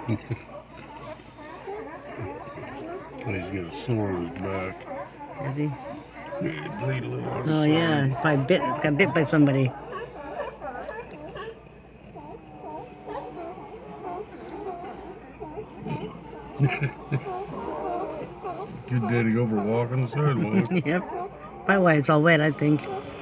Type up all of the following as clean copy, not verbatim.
He's got a sore on his back. Is he? Yeah, he bleed a little on his Oh side. yeah, probably got bit by somebody. Good day to go for a walk on the sidewalk. Yep. Probably why it's all wet, I think.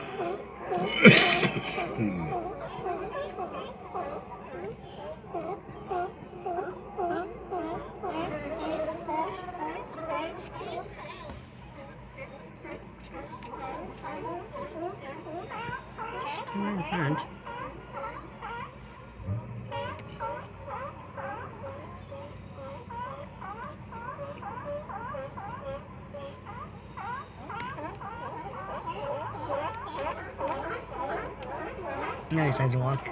Right in front. Now he decides to walk.